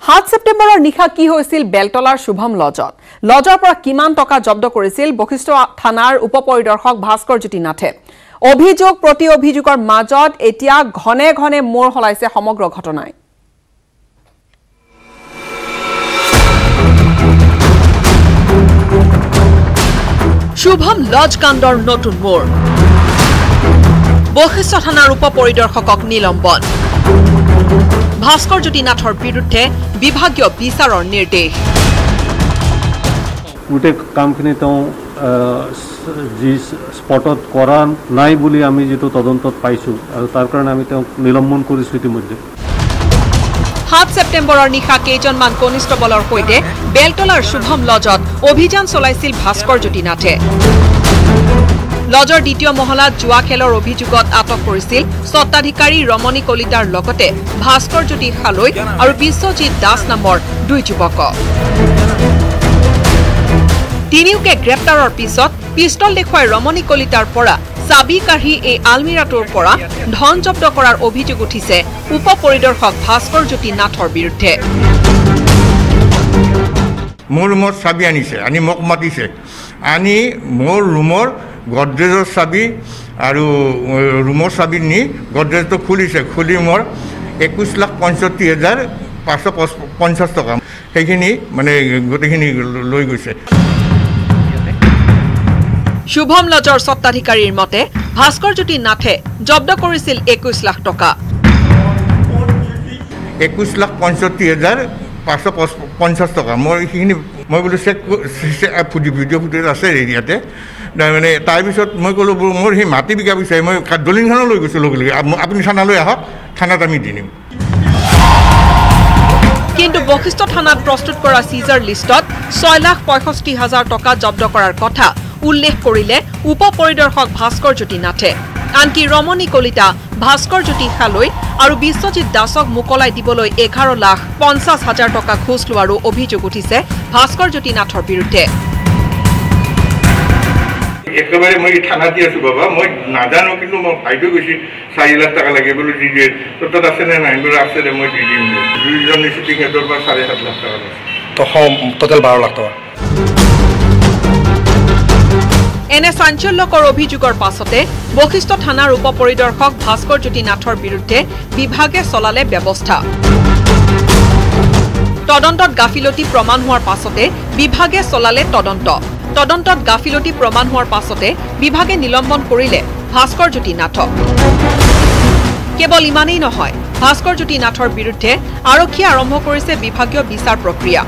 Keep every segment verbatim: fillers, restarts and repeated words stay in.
সাত ছেপ্টেম্বৰৰ নিশা কি হৈছিল বেলতলাৰ শুভম লজত লজৰ পৰা কিমান টকা জব্দ কৰিছিল বশিষ্ঠ থানাৰ উপপৰিদৰ্শক ভাস্কৰ জ্যোতি নাথে অভিযোগ প্ৰতি অভিযোগৰ মাজত এতিয়া ঘনে ঘনে মোৰ হলাইছে সমগ্ৰ ঘটনাই শুভম লজ কাণ্ডৰ নতুন মোৰ বশিষ্ঠ থানাৰ উপপৰিদৰ্শকক নিলম্বন ভাস্কৰ জ্যোতি নাথৰ বিৰুদ্ধে বিভাগীয় বিচাৰৰ নিৰ্দেশ গোটেই কামখিনি তেওঁ যি স্পটত কৰা নাই বুলি আমি যেটো তদন্তত পাইছো আৰু তাৰ কাৰণে আমি তেওঁক নিলম্বন কৰিছো ইতিমধ্যে সাত ছেপ্টেম্বৰৰ নিশা কেইজনমান কনিষ্টবলৰ সৈতে বেলতলাৰ শুভম লজত অভিযান চলাইছিল ভাস্কৰ জ্যোতি নাথে লজৰ দ্বিতীয় মহলাত জুৱা খেলৰ অভিযোগত আটক কৰিছিল স্বত্বাধিকাৰী ৰমণী কলিতাৰ লগতে ভাস্কৰ জ্যোতি খালৈ আৰু বিশ্বজিৎ দাস নামৰ দুই যুৱকক তিনিওকে গ্ৰেপ্তাৰৰ পিছত পিষ্টল দেখুৱাই ৰমণী কলিতাৰ পৰা চাবি কাঢ়ি এই আলমিৰাটোৰ পৰা ধন জব্দ কৰাৰ অভিযোগ উঠিছে উপপৰিদৰ্শক ভাস্কৰ জ্যোতি নাথৰ বিৰুদ্ধে মোৰ ৰুমৰ চাবি আনিছে আনি মোক মাতিছে আনি মোৰ ৰুমৰ গডৰেজৰ চাবি আৰু ৰুমৰ চাবি নি গডৰেজটো খুলিছে খুলি মোৰ একৈশ লাখ পঁয়ষষ্ঠি হাজাৰ পাঁচশ পঞ্চাছ টকা সেইখিনি মানে গোটেইখিনি লৈ গৈছে শুভম লজৰ স্বত্বাধিকাৰীৰ মতে ভাস্কৰ জ্যোতি নাথে জব্দ কৰিছিল একৈশ লাখ টকা একৈশ লাখ পঁয়ষষ্ঠি হাজাৰ পাঁচশ পঞ্চাছ টকা মই সেইখিনি মই বোলো চেক ভিডিঅ' ফুটেজ আছে এৰিয়াতে মানে তাৰপিছত মই ক'লোঁ মোৰ সেই মাটি বিকা বিচাৰি মই দলিনখনো লৈ গৈছোঁ লগে লগে আপুনি থানালৈ আহক থানাত আমি দি দিম কিন্তু বশিষ্ঠ থানাত প্ৰস্তুত কৰা চিজাৰ লিষ্টত ছয় লাখ পঁয়ষষ্ঠি হাজাৰ টকা জব্দ কৰাৰ কথা উল্লেখ কৰিলে উপপৰিদৰ্শক ভাস্কৰ জ্যোতি নাথে আনকি ৰমণী কলিতা ভাস্কৰ জ্যোতি খালৈ আৰু বিশ্বজিৎ দাসক মুকলাই দিবলৈ এঘাৰ লাখ পঞ্চাছ হাজাৰ টকা ঘোষ লোৱাৰো অভিযোগ উঠিছে ভাস্কৰ জ্যোতি নাথৰ বিৰুদ্ধে একেবাৰে মই থানাতে আছো বাবা মই নাজানো কিন্তু মই ভাইটো গৈছি চাৰি লাখ টকা লাগে বোলো দি দিয়ে তো তাত আছে নে নাই বোলো আছে দে মই দি দিম দুইজন নিশ্চিত সিহঁতৰ পৰা চাৰে সাত লাখ টকা তো টোটেল বাৰ লাখ টকা এনে চাঞ্চল্যকৰ অভিযোগৰ পাছতে বশিষ্ঠ থানাৰ উপপৰিদৰ্শক ভাস্কৰ জ্যোতি নাথৰ বিৰুদ্ধে বিভাগে চলালে ব্যৱস্থা তদন্তত গাফিলতি প্ৰমাণ হোৱাৰ পাছতে বিভাগে চলালে তদন্ত তদন্তত গাফিলতি প্ৰমাণ হোৱাৰ পাছতে বিভাগে নিলম্বন কৰিলে ভাস্কৰ জ্যোতি নাথক কেৱল ইমানেই নহয় ভাস্কৰ জ্যোতি নাথৰ বিৰুদ্ধে আৰক্ষীয়ে আৰম্ভ কৰিছে বিভাগীয় বিচাৰ প্ৰক্ৰিয়া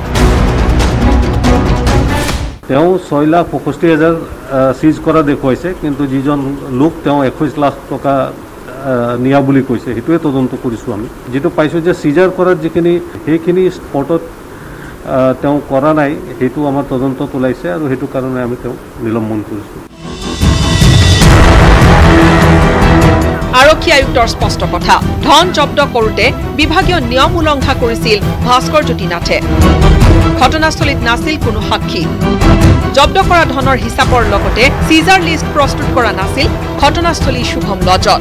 তেওঁ ছয় লাখ পঁয়ষষ্ঠি হাজাৰ চিজ কৰা দেখুৱাইছে কিন্তু যিজন লোক তেওঁ একৈশ লাখ টকা নিয়া বুলি কৈছে সেইটোৱে তদন্ত কৰিছোঁ আমি যেটো পাইছোঁ যে চিজাৰ কৰাৰ যিখিনি সেইখিনি স্পটত তেওঁ কৰা নাই সেইটো আমাৰ তদন্তত ওলাইছে আৰু সেইটো কাৰণে আমি তেওঁ নিলম্বন কৰিছোঁ আৰক্ষী আয়ুক্তৰ স্পষ্ট কথা ধন জব্দ কৰোঁতে বিভাগীয় নিয়ম উলংঘা কৰিছিল ভাস্কৰ জ্যোতি নাথে ঘটনাস্থলীত নাছিল কোনো সাক্ষী জব্দ কৰা ধনৰ হিচাপৰ লগতে চিজাৰ লিষ্ট প্ৰস্তুত কৰা নাছিল ঘটনাস্থলী শুভম লজত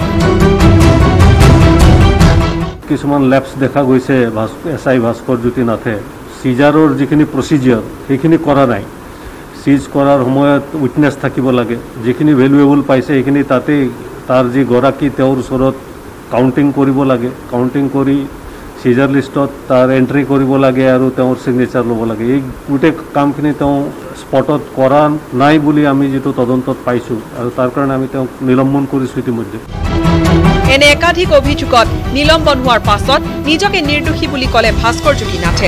কিছুমান লেপছ দেখা গৈছে এছ আই ভাস্কৰ জ্যোতি নাথে চিজাৰৰ যিখিনি প্ৰচিজিয়াৰ সেইখিনি কৰা নাই চিজ কৰাৰ সময়ত উইটনেছ থাকিব লাগে যিখিনি ভেলুৱেবল পাইছে সেইখিনি তাতেই তাৰ যি গৰাকী তেওঁৰ ওচৰত কাউণ্টিং কৰিব লাগে কাউণ্টিং কৰি চিজাৰ লিষ্টত তাৰ এণ্ট্ৰি কৰিব লাগে আৰু তেওঁৰ ছিগনেচাৰ ল'ব লাগে এই গোটেই কামখিনি তেওঁ স্পটত কৰা নাই বুলি আমি যেটো তদন্তত পাইছোঁ আৰু তাৰ কাৰণে আমি তেওঁক নিলম্বন কৰিছোঁ ইতিমধ্যে এনে একাধিক অভিযোগত নিলম্বন হোৱাৰ পাছত নিজকে নিৰ্দোষী বুলি ক'লে ভাস্কৰ জ্যোতি নাথে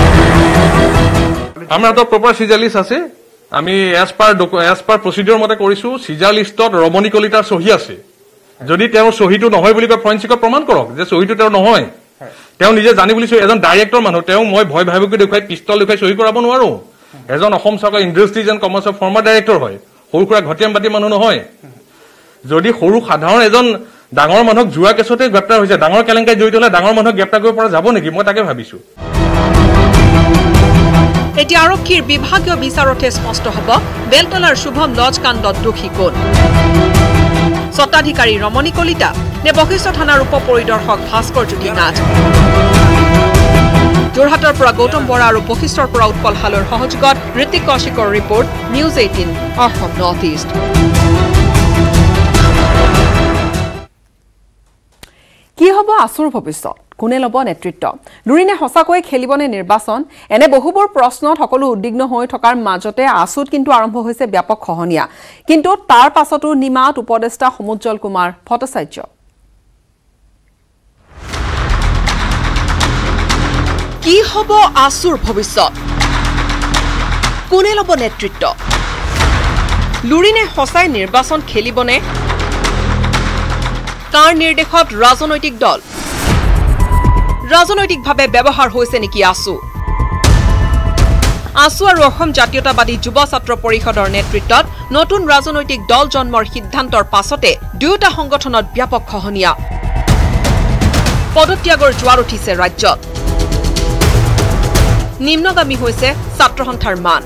আমাৰ হাতত প্ৰপাৰ চিজাৰ লিষ্ট আছে আমি এজ পাৰ এজ পাৰ প্ৰচিডিউৰ মতে কৰিছোঁ চিজাৰ লিষ্টত ৰমণী কলিতাৰ চহী আছে যদি তেওঁৰ চহীটো নহয় বুলি কয় ফৰেনচিকত প্ৰমাণ কৰক যে চহীটো তেওঁৰ নহয় তেওঁ নিজে জানি বুলিছোঁ এজন ডাইৰেক্টৰ মানুহ তেওঁ মই ভয় ভাবুকি দেখুৱাই পিষ্টল দেখুৱাই চহী কৰাব নোৱাৰোঁ এজন অসম চৰকাৰৰ ইণ্ডাষ্ট্ৰিজ এণ্ড কমাৰ্চৰ ফৰ্মাৰ ডাইৰেক্টৰ হয় সৰু সুৰা ঘটিয়াম বাতি মানুহ নহয় যদি সৰু সাধাৰণ এজন ডাঙৰ মানুহক জুৱা কেছতে গ্ৰেপ্তাৰ হৈছে ডাঙৰ কেলেংকাৰী জড়িত হ'লে ডাঙৰ মানুহক গ্ৰেপ্তাৰ কৰিব পৰা যাব নেকি মই তাকে ভাবিছোঁ এতিয়া আৰক্ষীৰ বিভাগীয় বিচাৰতে স্পষ্ট হ'ব বেলতলাৰ শুভম লজ কাণ্ডত দোষী কোন স্বত্বাধিকাৰী ৰমণী কলিতা নে বশিষ্ঠ থানাৰ উপপৰিদৰ্শক ভাস্কৰ জ্যোতি নাথ যোৰহাটৰ পৰা গৌতম বৰা আৰু বশিষ্ঠৰ পৰা উৎপল হালৰ সহযোগত ঋতিক কৌশিকৰ report News Eighteen Assam North East. কি হ'ব আছুৰ ভৱিষ্যত কোনে ল'ব নেতৃত্ব লুৰিনে সঁচাকৈ খেলিবনে নিৰ্বাচন এনে বহুবোৰ প্ৰশ্নত সকলো উদ্বিগ্ন হৈ থকাৰ মাজতে আছুত কিন্তু আৰম্ভ হৈছে ব্যাপক খহনীয়া কিন্তু তাৰ পাছতো নিমাত উপদেষ্টা সমুজ্জ্বল কুমাৰ ভট্টাচাৰ্য কি হ'ব আছুৰ ভৱিষ্যত কোনে ল'ব নেতৃত্ব লুৰিনে সঁচাই নিৰ্বাচন খেলিবনে কাৰ নিৰ্দেশত ৰাজনৈতিক দল ৰাজনৈতিকভাৱে ব্যৱহাৰ হৈছে নেকি আছু আছু আৰু অসম জাতীয়তাবাদী যুৱ ছাত্ৰ পৰিষদৰ নেতৃত্বত নতুন ৰাজনৈতিক দল জন্মৰ সিদ্ধান্তৰ পাছতে দুয়োটা সংগঠনত ব্যাপক খহনীয়া পদত্যাগৰ জোৱাৰ উঠিছে ৰাজ্যত নিম্নগামী হৈছে ছাত্ৰ সন্থাৰ মান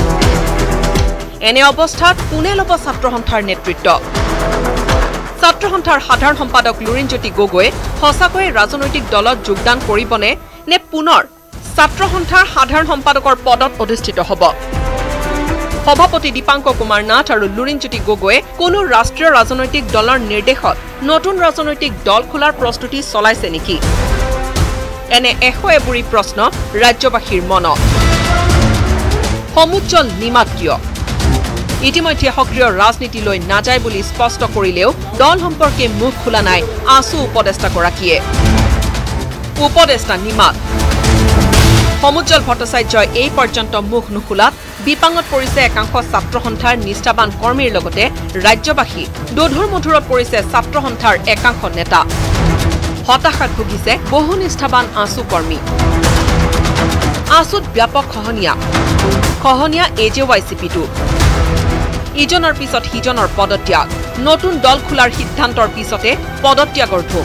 এনে অৱস্থাত কোনে ল'ব ছাত্ৰ সন্থাৰ নেতৃত্ব ছাত্ৰ সন্থাৰ সাধাৰণ সম্পাদক লুৰিণজ্যোতি গগৈয়ে সঁচাকৈয়ে ৰাজনৈতিক দলত যোগদান কৰিবনে নে পুনৰ ছাত্ৰ সন্থাৰ সাধাৰণ সম্পাদকৰ পদত অধিষ্ঠিত হ'ব সভাপতি দীপাংক কুমাৰ নাথ আৰু লুৰিণজ্যোতি গগৈয়ে কোনো ৰাষ্ট্ৰীয় ৰাজনৈতিক দলৰ নিৰ্দেশত নতুন ৰাজনৈতিক দল খোলাৰ প্ৰস্তুতি চলাইছে নেকি এনে এশ এবুৰি প্ৰশ্ন ৰাজ্যবাসীৰ মনত সমুজ্জ্বল নিমাত কিয় ইতিমধ্যে সক্ৰিয় ৰাজনীতিলৈ নাযায় বুলি স্পষ্ট কৰিলেও দল সম্পৰ্কে মুখ খোলা নাই আছু উপদেষ্টাগৰাকীয়ে উপদেষ্টা নিমাত সমুজ্জ্বল ভট্টাচাৰ্যই এই পৰ্যন্ত মুখ নুখোলাত বিপাঙত পৰিছে একাংশ ছাত্ৰ সন্থাৰ নিষ্ঠাবান কৰ্মীৰ লগতে ৰাজ্যবাসী দোধুৰ মধুৰত পৰিছে ছাত্ৰ সন্থাৰ একাংশ নেতা হতাশাত ভুগিছে বহু নিষ্ঠাবান আছু কৰ্মী আছুত ব্যাপক খহনীয়া খহনীয়া এ জে ৱাই চি পিটো ইজনৰ পিছত সিজনৰ পদত্যাগ নতুন দল খোলাৰ সিদ্ধান্তৰ পিছতে পদত্যাগৰ ঢৌ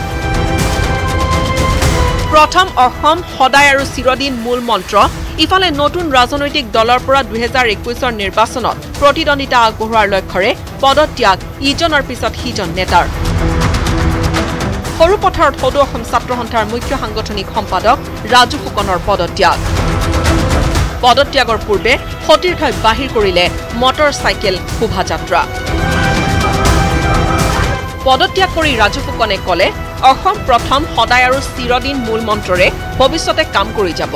প্ৰথম অসম সদায় আৰু চিৰদিন মূল মন্ত্ৰ ইফালে নতুন ৰাজনৈতিক দলৰ পৰা দুহেজাৰ একৈশৰ নিৰ্বাচনত প্ৰতিদ্বন্দ্বিতা আগবঢ়োৱাৰ লক্ষ্যৰে পদত্যাগ ইজনৰ পিছত সিজন নেতাৰ সৰু পথাৰত সদৌ অসম ছাত্ৰ সন্থাৰ মুখ্য সাংগঠনিক সম্পাদক ৰাজু ফুকনৰ পদত্যাগ পদত্যাগৰ পূৰ্বে সতীৰ্থই বাহিৰ কৰিলে মটৰ চাইকেল শোভাযাত্ৰা পদত্যাগ কৰি ৰাজু ফুকনে ক'লে অসম প্ৰথম সদায় আৰু চিৰদিন মূল মন্ত্ৰৰে ভৱিষ্যতে কাম কৰি যাব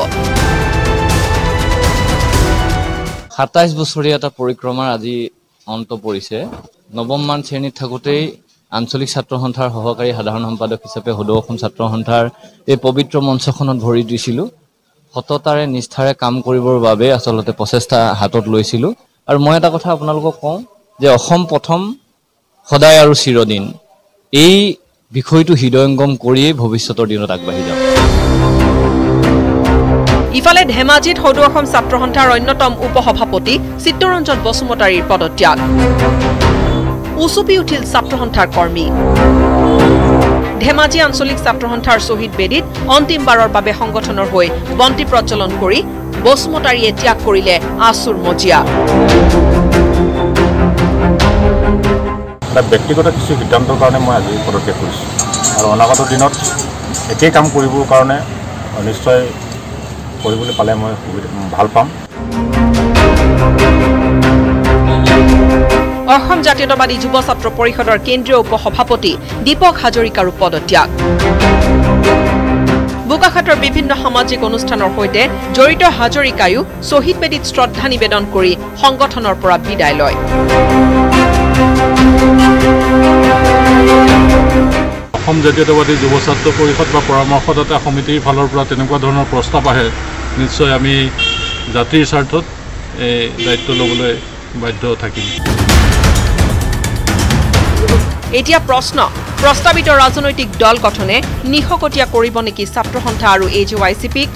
সাতাইশ বছৰীয়া এটা পৰিক্ৰমাৰ আজি অন্ত পৰিছে নৱমমান শ্ৰেণীত থাকোঁতেই আঞ্চলিক ছাত্ৰ সন্থাৰ সহকাৰী সাধাৰণ সম্পাদক হিচাপে সদৌ অসম ছাত্ৰ সন্থাৰ এই পবিত্ৰ মঞ্চখনত ভৰি দিছিলোঁ সততাৰে নিষ্ঠাৰে কাম কৰিবৰ বাবে আচলতে প্ৰচেষ্টা হাতত লৈছিলোঁ আৰু মই এটা কথা আপোনালোকক কওঁ যে অসম প্ৰথম সদায় আৰু চিৰদিন এই বিষয়টো হৃদয়ংগম কৰিয়েই ভৱিষ্যতৰ দিনত আগবাঢ়ি যাম ইফালে ধেমাজিত সদৌ অসম ছাত্ৰ সন্থাৰ অন্যতম উপসভাপতি চিত্তৰঞ্জন বসুমতাৰীৰ পদত্যাগ উচুপি উঠিল ছাত্ৰ সন্থাৰ কৰ্মী ধেমাজি আঞ্চলিক ছাত্ৰ সন্থাৰ শ্বহীদ বেদীত অন্তিমবাৰৰ বাবে সংগঠনৰ হৈ বন্তি প্ৰজ্বলন কৰি বসুমতাৰীয়ে ত্যাগ কৰিলে আছুৰ মজিয়া ব্যক্তিগত কিছু সিদ্ধান্তৰ কাৰণে মই আজি পদত্যাগ কৰিছোঁ আৰু অনাগত দিনত একেই কাম কৰিবৰ কাৰণে নিশ্চয় কৰিবলৈ পালে মই ভাল পাম অসম জাতীয়তাবাদী যুৱ ছাত্ৰ পৰিষদৰ কেন্দ্ৰীয় উপসভাপতি দীপক হাজৰিকাৰো পদত্যাগ বোকাখাটৰ বিভিন্ন সামাজিক অনুষ্ঠানৰ সৈতে জড়িত হাজৰিকায়ো শ্বহীদ বেদীত শ্ৰদ্ধা নিবেদন কৰি সংগঠনৰ পৰা বিদায় লয় অসম জাতীয়তাবাদী যুৱ ছাত্ৰ পৰিষদ বা পৰামৰ্শদাতা সমিতিৰ ফালৰ পৰা তেনেকুৱা ধৰণৰ প্ৰস্তাৱ আহে নিশ্চয় আমি জাতিৰ স্বাৰ্থত এই দায়িত্ব ল'বলৈ বাধ্য থাকিম এতিয়া প্ৰশ্ন প্ৰস্তাৱিত ৰাজনৈতিক দল গঠনে নিশকটীয়া কৰিব নেকি ছাত্ৰ সন্থা আৰু এ জে ৱাই চি পিক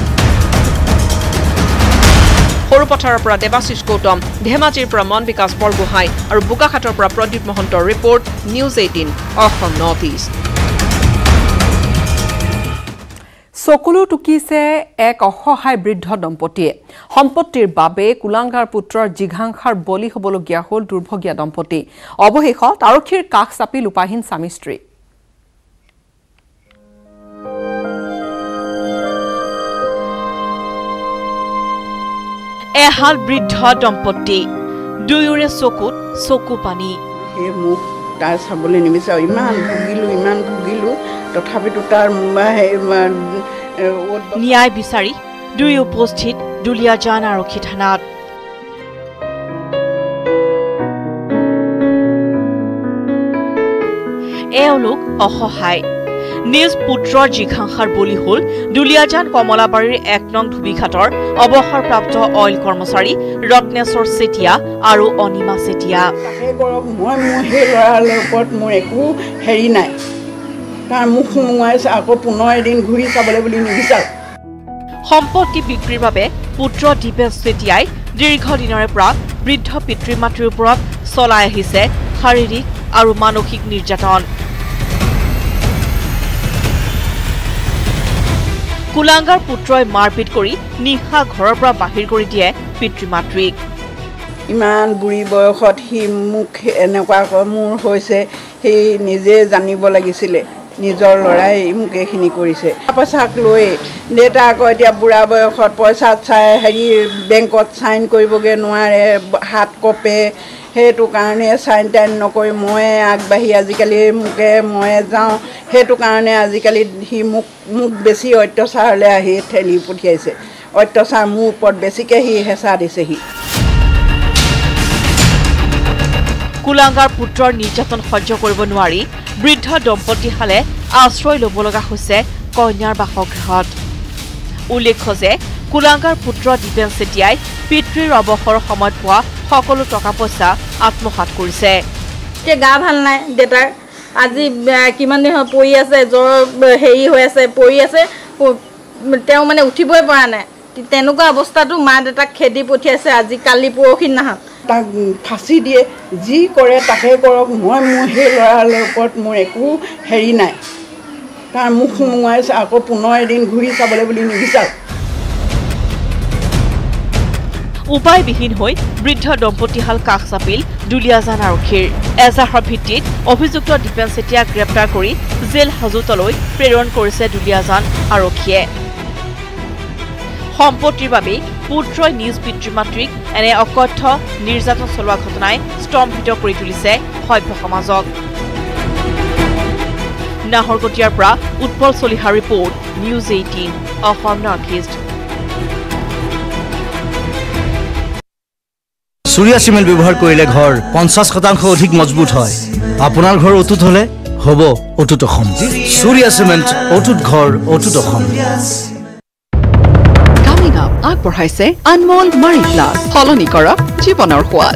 সৰুপথাৰৰ পৰা দেৱাশিষ গৌতম ধেমাজিৰ পৰা মন বিকাশ বৰগোহাঁই আৰু বোকাখাটৰ পৰা প্ৰদীপ মহন্তৰ report News Eighteen Assam North East চকুলো টুকিছে এক অসহায় বৃদ্ধ দম্পতীয়ে সম্পত্তিৰ বাবে কুলাংগাৰ পুত্ৰৰ জিঘাংসাৰ বলি হ'বলগীয়া হ'ল দুৰ্ভগীয়া দম্পতী অৱশেষত আৰক্ষীৰ কাষ চাপি লুপাহীন স্বামী স্ত্ৰী এহাল বৃদ্ধ দম্পতি দুয়োৰে চকুত চকু পানী সেই মোক তাৰ চাবলৈ নিবিচাৰোঁ ইমান ভুগিলোঁ ইমান ভুগিলোঁ তথাপিতো তাৰ ন্যায় বিচাৰি দুই উপস্থিত দুলিয়াজান আৰক্ষী থানাত এওঁলোক অসহায় নিজ পুত্ৰৰ জিঘাংসাৰ বলি হল দুলিয়াজান কমলাবাৰীৰ এক নং ধুবিঘাটৰ অৱসৰপ্ৰাপ্ত অইল কৰ্মচাৰী ৰত্নেশ্বৰ চেতিয়া আৰু অনিমা চেতিয়া মই মোৰ সেই ল'ৰাৰ ওপৰত মোৰ একো হেৰি নাই তাৰ মুখ সোমোৱাইছে আকৌ পুনৰ এদিন ঘূৰি চাবলৈ বুলি নিবিচাৰোঁ সম্পত্তি বিক্ৰীৰ বাবে পুত্ৰ দীপেশ চেতিয়াই দীৰ্ঘদিনৰে পৰা বৃদ্ধ পিতৃ মাতৃৰ ওপৰত চলাই আহিছে শাৰীৰিক আৰু মানসিক নিৰ্যাতন কুলাংগাৰ পুত্ৰই মাৰপিট কৰি নিশা ঘৰৰ পৰা বাহিৰ কৰি দিয়ে পিতৃ মাতৃক ইমান বুঢ়ী বয়সত সি মুখ এনেকুৱা মোৰ হৈছে সেই নিজে জানিব লাগিছিলে নিজৰ ল'ৰাই মোক এইখিনি কৰিছে পইচাক লৈ দেউতা আকৌ এতিয়া বুঢ়া বয়সত পইচাত চাই হেৰি বেংকত চাইন কৰিবগৈ নোৱাৰে হাত কপে সেইটো কাৰণে চাইন টাইন নকৰি মই আগবাঢ়ি আজিকালি মোকে মই যাওঁ সেইটো কাৰণে আজিকালি সি মোক মোক বেছি অত্যাচাৰলৈ আহি ঠেলি পঠিয়াইছে অত্যাচাৰ মোৰ ওপৰত বেছিকৈ সি হেঁচা দিছেহি কুলাংগাৰ পুত্ৰৰ নিৰ্যাতন সহ্য কৰিব নোৱাৰি বৃদ্ধ দম্পতীহালে আশ্ৰয় ল'ব লগা হৈছে কন্যাৰ বাসগৃহত উল্লেখ্য যে কুলাংগাৰ পুত্ৰ দীপেন চেতিয়াই পিতৃৰ অৱসৰৰ সময়ত পোৱা সকলো টকা পইচা আত্মসাত কৰিছে এতিয়া গা ভাল নাই দেউতাৰ আজি কিমান দিন পৰি আছে জ্বৰ হেৰি হৈ আছে পৰি আছে তেওঁ মানে উঠিবই পৰা নাই তেনেকুৱা অৱস্থাটো মা দেউতাক খেদি পঠিয়াইছে আজি কালি পৰহি নাহত তাক ফাঁচি দিয়ে যি কৰে তাকে কৰক মই মোৰ সেই ল'ৰাৰ ওপৰত মোৰ একো হেৰি নাই তাৰ মুখ সোমোৱাইছে আকৌ পুনৰ এদিন ঘূৰি চাবলৈ বুলি নিবিচাৰোঁ উপায়বিহীন হৈ বৃদ্ধ দম্পতীহাল কাষ চাপিল দুলিয়াজান আৰক্ষীৰ এজাহাৰ ভিত্তিত অভিযুক্ত দীপেন চেতিয়াক গ্ৰেপ্তাৰ কৰি জেল হাজতলৈ প্ৰেৰণ কৰিছে দুলিয়াজান আৰক্ষীয়ে সম্পত্তিৰ বাবে পুত্ৰই নিজ পিতৃ মাতৃক এনে অকথ্য নিৰ্যাতন চলোৱা ঘটনাই স্তম্ভিত কৰি তুলিছে সভ্য সমাজক নাহৰকটীয়াৰ পৰা উৎপল চলিহাৰ report News Eighteen Assam North East Surya cement व्यवहार करिले घर पचास शतांश अधिक मजबूत है आपनार घर अटूट हले हबो अटूट अखम सूर्या सीमेंट अटूट घर अटूट अखम Coming up আগবঢ়াইছে আনমোল মাৰি প্লাছ সলনি কৰক জীৱনৰ সোৱাদ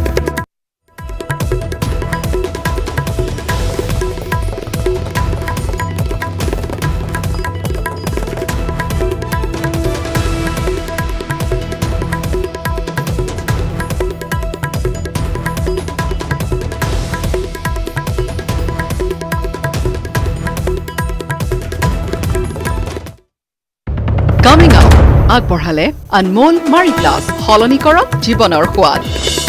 Coming up, আগবঢ়ালে আনমোল মাৰি প্লাছ সলনি কৰক জীৱনৰ সোৱাদ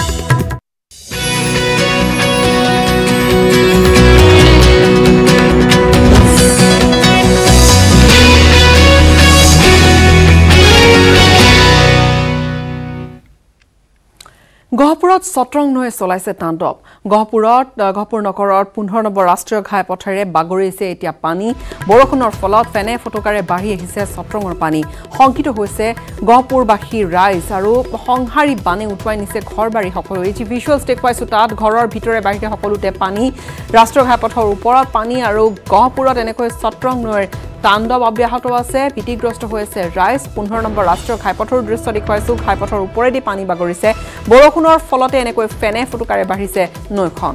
গহপুৰত সত্ৰং নৈ চলাইছে তাণ্ডৱ গহপুৰত গহপুৰ নগৰৰ পোন্ধৰ নম্বৰ ৰাষ্ট্ৰীয় ঘাইপথেৰে বাগৰিছে এতিয়া পানী বৰষুণৰ ফলত ফেনে ফটকাৰে বাঢ়ি আহিছে সত্ৰঙৰ পানী সংকিত হৈছে গহপুৰবাসী ৰাইজ আৰু সংহাৰী বানে উঠুৱাই নিছে ঘৰবাৰী সকলো এই ভিজুৱেলছ দেখুৱাইছো তাত ঘৰৰ ভিতৰে বাহিৰে সকলোতে পানী ৰাষ্ট্ৰীয় ঘাইপথৰ ওপৰত পানী আৰু গহপুৰত এনেকৈ সত্ৰং নৈৰ তাণ্ডৱ অব্যাহত আছে ভীতিগ্ৰস্ত হৈছে ৰাইজ পোন্ধৰ নম্বৰ ৰাষ্ট্ৰীয় ঘাইপথৰ দৃশ্য দেখুৱাইছো ঘাইপথৰ ওপৰেদি পানী বাগৰিছে বৰষুণৰ ফলতে এনেকৈ ফেনে ফুটুকাৰে বাঢ়িছে নৈখন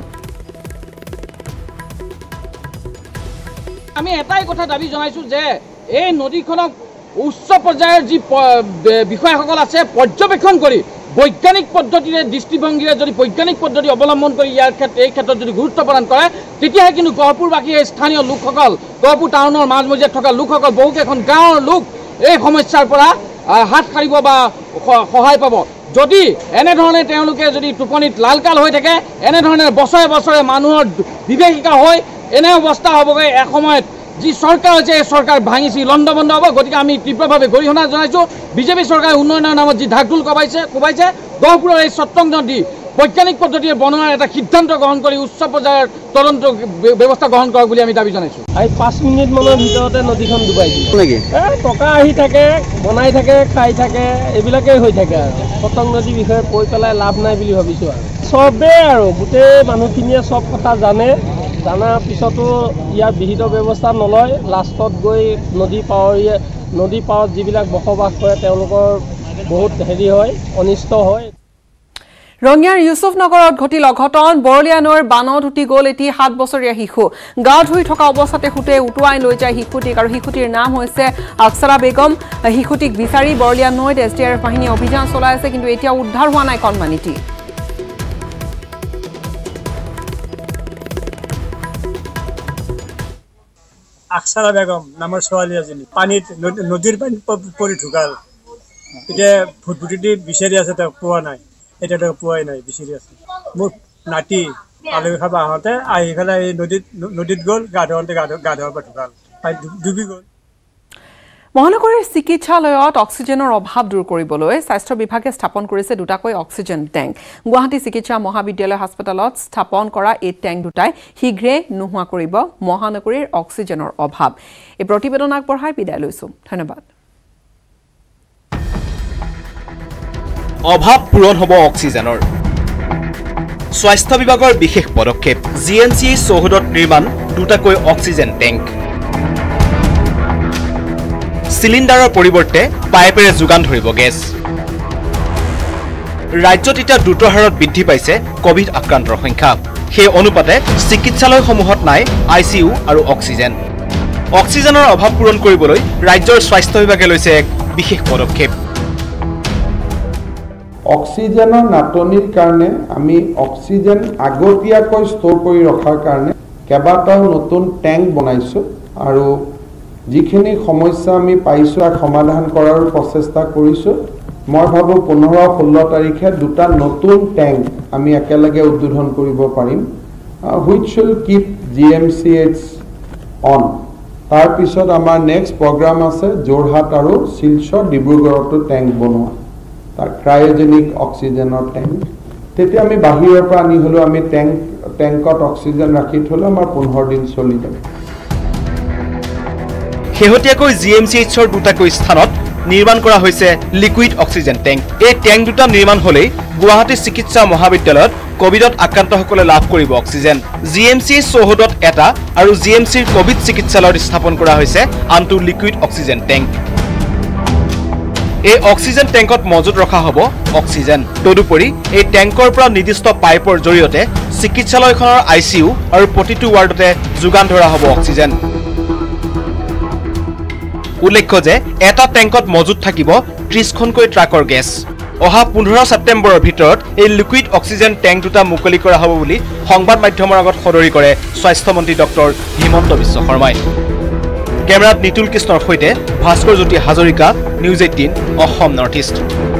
আমি এটাই কথা দাবী জনাইছো যে এই নদীখনক উচ্চ পৰ্যায়ৰ যি বিষয়সকল আছে পৰ্যবেক্ষণ কৰি বৈজ্ঞানিক পদ্ধতিৰে দৃষ্টিভংগীৰে যদি বৈজ্ঞানিক পদ্ধতি অৱলম্বন কৰি ইয়াৰ ক্ষেত্ৰত এই ক্ষেত্ৰত যদি গুৰুত্ব প্ৰদান কৰে তেতিয়াহে কিন্তু গহপুৰবাসী স্থানীয় লোকসকল গহপুৰ টাউনৰ মাজমজিয়াত থকা লোকসকল বহুকেইখন গাঁৱৰ লোক এই সমস্যাৰ পৰা হাত সাৰিব বা সহায় পাব যদি এনেধৰণে তেওঁলোকে যদি টোপনিত লালকাল হৈ থাকে এনেধৰণে বছৰে বছৰে মানুহৰ বিভেষিকা হৈ এনে অৱস্থা হ'বগৈ এসময়ত যি চৰকাৰ আছে এই চৰকাৰ ভাঙিছি লণ্ডভণ্ড হ'ব গতিকে আমি তীব্ৰভাৱে গৰিহণা জনাইছোঁ বিজেপি চৰকাৰে উন্নয়নৰ নামত যি ঢাকঢোল কোবাইছে কোবাইছে গহপুৰৰ এই চট্টং নদী বৈজ্ঞানিক পদ্ধতিৰে বনোৱাৰ এটা সিদ্ধান্ত গ্ৰহণ কৰি উচ্চ পৰ্যায়ৰ তদন্ত ব্যৱস্থা গ্ৰহণ কৰক বুলি আমি দাবী জনাইছোঁ আজি পাঁচ মিনিট মানৰ ভিতৰতে নদীখন ডুবাই দিছে নেকি টকা আহি থাকে বনাই থাকে খাই থাকে এইবিলাকেই হৈ থাকে আৰু চট্টং নদীৰ বিষয়ে কৈ পেলাই লাভ নাই বুলি ভাবিছোঁ আৰু চবেই আৰু গোটেই মানুহখিনিয়ে চব কথা জানে জানাৰ পিছতো ইয়াৰ বিহিত ব্যৱস্থা নলয় লাষ্টত গৈ নদী পাৱৰীয়া নদী পাৰত যিবিলাক বসবাস কৰে তেওঁলোকৰ বহুত হেৰি হয় অনিষ্ট হয় ৰঙিয়াৰ ইউসুফনগৰত ঘটিল অঘটন বৰলীয়া নৈৰ বানত উটি গ'ল এটি সাত বছৰীয়া শিশু গা ধুই থকা অৱস্থাতে সুতে উটুৱাই লৈ যায় শিশুটিক আৰু শিশুটিৰ নাম হৈছে আকছাৰা বেগম শিশুটিক বিচাৰি বৰলীয়া নৈত এছ ডি আৰ এফ বাহিনী অভিযান চলাই আছে কিন্তু এতিয়া উদ্ধাৰ হোৱা নাই কণমানিটি আকছাৰা বেগম নামৰ ছোৱালী এজনী পানীত নদীৰ পানীত পৰি ঢুকাল এতিয়া ভুটভুটি বিচাৰি আছে তেওঁক পোৱা নাই এতিয়া তেওঁক পোৱাই নাই বিচাৰি আছে মোৰ নাতি আলহী খাব আহোঁতে আহি পেলাই এই নদীত নদীত গ'ল গা ধুৱাওঁতে গা গা ধোৱাৰ পৰা ঢুকাল ডুবি গ'ল মহানগৰীৰ চিকিৎসালয়ত অক্সিজেনৰ অভাৱ দূৰ কৰিবলৈ স্বাস্থ্য বিভাগে স্থাপন কৰিছে দুটাকৈ অক্সিজেন টেংক গুৱাহাটী চিকিৎসা মহাবিদ্যালয় হাস্পতালত স্থাপন কৰা এই টেংক দুটাই শীঘ্ৰে নোহোৱা কৰিব মহানগৰীৰ অক্সিজেনৰ অভাৱ এই প্ৰতিবেদন আগবঢ়াই বিদায় লৈছো ধন্যবাদ অভাৱ পূৰণ হ'ব অক্সিজেনৰ স্বাস্থ্য বিভাগৰ বিশেষ পদক্ষেপ জি এন চি চৌহদত নিৰ্মাণ দুটাকৈ অক্সিজেন টেংক সিলিণ্ডাৰৰ পৰিৱৰ্তে পাইপেৰে যোগান ধৰিব গেছ ৰাজ্যত এতিয়া দ্ৰুত হাৰত বৃদ্ধি পাইছে কোভিড আক্ৰান্তৰ সংখ্যা সেই অনুপাতে চিকিৎসালয়সমূহত নাই আই চি ইউ আৰু অক্সিজেন অক্সিজেনৰ অভাৱ পূৰণ কৰিবলৈ ৰাজ্যৰ স্বাস্থ্য বিভাগে লৈছে এক বিশেষ পদক্ষেপ অক্সিজেনৰ নাটনিৰ কাৰণে আমি অক্সিজেন আগতীয়াকৈ ষ্ট'ৰ কৰি ৰখাৰ কাৰণে কেইবাটাও নতুন টেংক বনাইছোঁ আৰু যিখিনি সমস্যা আমি পাইছোঁ আৰু সমাধান কৰাৰ প্ৰচেষ্টা কৰিছোঁ মই ভাবোঁ পোন্ধৰ ষোল্ল তাৰিখে দুটা নতুন টেংক আমি একেলগে উদ্বোধন কৰিব পাৰিম which will keep G M C H on তাৰপিছত আমাৰ নেক্সট প্ৰগ্ৰাম আছে যোৰহাট আৰু শিলচৰ ডিব্ৰুগড়তো টেংক বনোৱা তাৰ ক্ৰায়জেনিক অক্সিজেনৰ টেংক তেতিয়া আমি বাহিৰৰ পৰা আনি হ'লেও আমি টেংক টেংকত অক্সিজেন ৰাখি থ'লে আমাৰ পোন্ধৰ দিন চলি যাব শেহতীয়াকৈ জি এম চি এইচৰ দুটাকৈ স্থানত নিৰ্মাণ কৰা হৈছে লিকুইড অক্সিজেন টেংক এই টেংক দুটা নিৰ্মাণ হ'লেই গুৱাহাটী চিকিৎসা মহাবিদ্যালয়ত কোভিডত আক্ৰান্তসকলে লাভ কৰিব oxygen G M C H চৌহদত এটা আৰু জি এম চিৰ কোভিড চিকিৎসালয়ত স্থাপন কৰা হৈছে আনটো লিকুইড অক্সিজেন টেংক এই অক্সিজেন টেংকত মজুত ৰখা হ'ব অক্সিজেন তদুপৰি এই টেংকৰ পৰা নিৰ্দিষ্ট পাইপৰ জৰিয়তে চিকিৎসালয়খনৰ আই চি ইউ আৰু প্ৰতিটো ৱাৰ্ডতে যোগান ধৰা হ'ব অক্সিজেন উল্লেখ্য যে এটা টেংকত মজুত থাকিব ত্ৰিশখনকৈ ট্ৰাকৰ গেছ অহা পোন্ধৰ ছেপ্টেম্বৰৰ ভিতৰত এই লিকুইড অক্সিজেন টেংক দুটা মুকলি কৰা হ'ব বুলি সংবাদ মাধ্যমৰ আগত সদৰি কৰে স্বাস্থ্যমন্ত্ৰী ডক্টৰ হিমন্ত বিশ্ব শৰ্মাই কেমেৰাত নিতুল কৃষ্ণৰ সৈতে Bhaskar Jyoti Hazarika News Eighteen Assam North East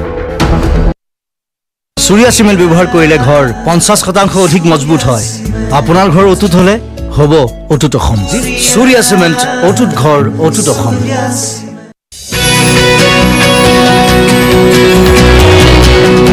Surya cement ব্যৱহাৰ কৰিলে ঘৰ পঞ্চাছ শতাংশ অধিক মজবুত হয় আপোনাৰ ঘৰ অটুট হ'লে হ'ব অটুট অসম সূৰ্যা চিমেণ্ট অটুট ঘৰ অটুট অসম